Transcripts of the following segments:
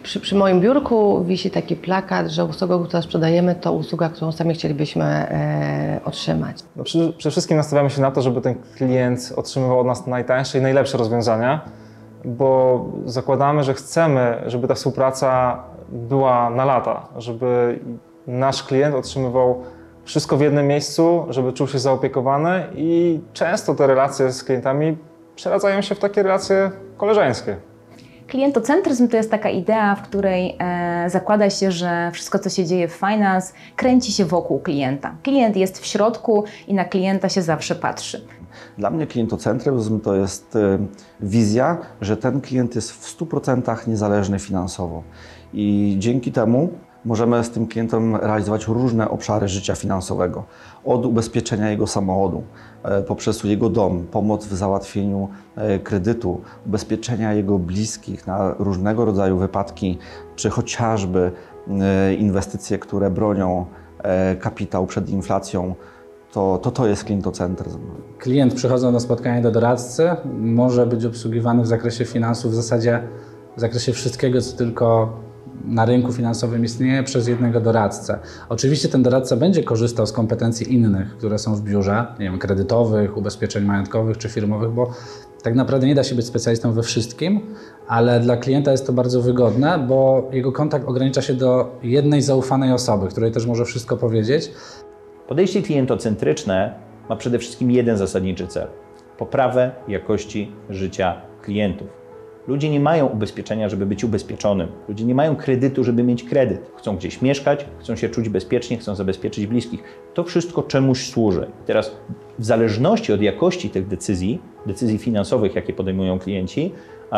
Przy moim biurku wisi taki plakat, że usługa, którą sprzedajemy, to usługa, którą sami chcielibyśmy otrzymać. No przede wszystkim nastawiamy się na to, żeby ten klient otrzymywał od nas najtańsze i najlepsze rozwiązania, bo zakładamy, że chcemy, żeby ta współpraca była na lata, żeby nasz klient otrzymywał wszystko w jednym miejscu, żeby czuł się zaopiekowany i często te relacje z klientami przeradzają się w takie relacje koleżeńskie. Klientocentryzm to jest taka idea, w której zakłada się, że wszystko, co się dzieje w finance, kręci się wokół klienta. Klient jest w środku i na klienta się zawsze patrzy. Dla mnie klientocentryzm to jest wizja, że ten klient jest w 100% niezależny finansowo i dzięki temu możemy z tym klientem realizować różne obszary życia finansowego. Od ubezpieczenia jego samochodu, poprzez jego dom, pomoc w załatwieniu kredytu, ubezpieczenia jego bliskich na różnego rodzaju wypadki, czy chociażby inwestycje, które bronią kapitał przed inflacją. To jest klientocentryzm. Klient przychodząc na spotkanie do doradcy może być obsługiwany w zakresie finansów w zasadzie w zakresie wszystkiego, co tylko na rynku finansowym istnieje, przez jednego doradcę. Oczywiście ten doradca będzie korzystał z kompetencji innych, które są w biurze, nie wiem, kredytowych, ubezpieczeń majątkowych czy firmowych, bo tak naprawdę nie da się być specjalistą we wszystkim, ale dla klienta jest to bardzo wygodne, bo jego kontakt ogranicza się do jednej zaufanej osoby, której też może wszystko powiedzieć. Podejście klientocentryczne ma przede wszystkim jeden zasadniczy cel: poprawę jakości życia klientów. Ludzie nie mają ubezpieczenia, żeby być ubezpieczonym. Ludzie nie mają kredytu, żeby mieć kredyt. Chcą gdzieś mieszkać, chcą się czuć bezpiecznie, chcą zabezpieczyć bliskich. To wszystko czemuś służy. Teraz w zależności od jakości tych decyzji finansowych, jakie podejmują klienci,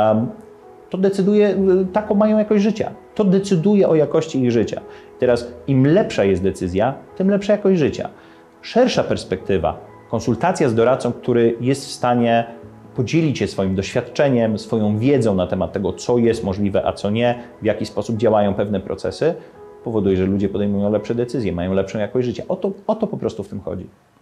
to decyduje, taką mają jakość życia. To decyduje o jakości ich życia. Teraz im lepsza jest decyzja, tym lepsza jakość życia. Szersza perspektywa, konsultacja z doradcą, który jest w stanie podzielić się swoim doświadczeniem, swoją wiedzą na temat tego, co jest możliwe, a co nie, w jaki sposób działają pewne procesy, powoduje, że ludzie podejmują lepsze decyzje, mają lepszą jakość życia. O to po prostu w tym chodzi.